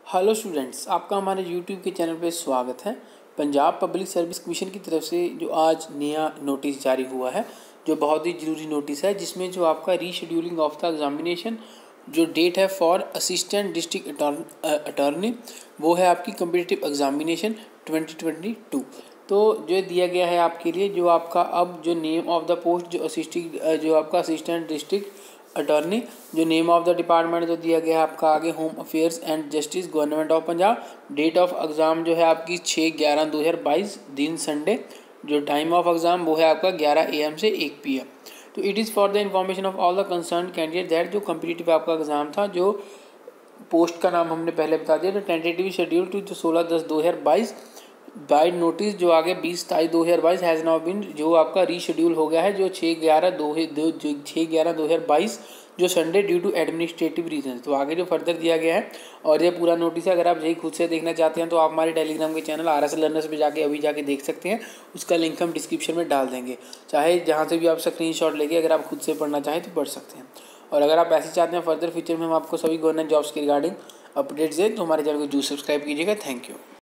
Hello students, आपका हमारे YouTube के चैनल पे स्वागत है। पंजाब पब्लिक सर्विस कमीशन की तरफ से जो आज नया नोटिस जारी हुआ है, जो बहुत ही ज़रूरी नोटिस है, जिसमें जो आपका रीशेड्यूलिंग ऑफ द एग्जामिनेशन जो डेट है फॉर असिस्टेंट डिस्ट्रिक्ट अटॉर्नी वो है आपकी कम्पिटिटिव एग्जामिनेशन 2022। तो जो दिया गया है आपके लिए, जो आपका अब जो नेम ऑफ द पोस्ट जो आपका असिस्टेंट डिस्ट्रिक्ट अटॉर्नी, जो नेम ऑफ द डिपार्टमेंट जो दिया गया है आपका आगे home affairs and justice government of Punjab. Date of exam जो है आपकी 6/11/2022 दिन संडे। जो टाइम ऑफ एग्ज़ाम वो है आपका 11 AM से 1 PM। तो it is for the information of all the concern candidate that जो कम्पिटिटिव आपका एग्ज़ाम था, जो पोस्ट का नाम हमने पहले बता दिया, तो tentative schedule to 16/10/2022 by notice जो आगे 20/27/2022 हैज़ नाउ बिन जो आपका रीशेड्यूल हो गया है, जो 6/11/2022 जो Sunday due to administrative reason. तो आगे जो फर्दर दिया गया है और ये पूरा नोटिस है, अगर आप यही खुद से देखना चाहते हैं तो आप हमारे टेलीग्राम के चैनल RS लर्नर्स पे जाके देख सकते हैं। उसका लिंक हम डिस्क्रिप्शन में डाल देंगे, चाहे जहाँ से भी आप स्क्रीनशॉट लेके अगर आप खुद से पढ़ना चाहें तो पढ़ सकते हैं। और अगर आप ऐसे चाहते हैं फर्दर फ्यूचर में हम आपको सभी गवर्नमेंट जॉब्स के रिगार्डिंग अपडेट्स दें, तो हमारे चैनल को जरूर सब्सक्राइब कीजिएगा। Thank you.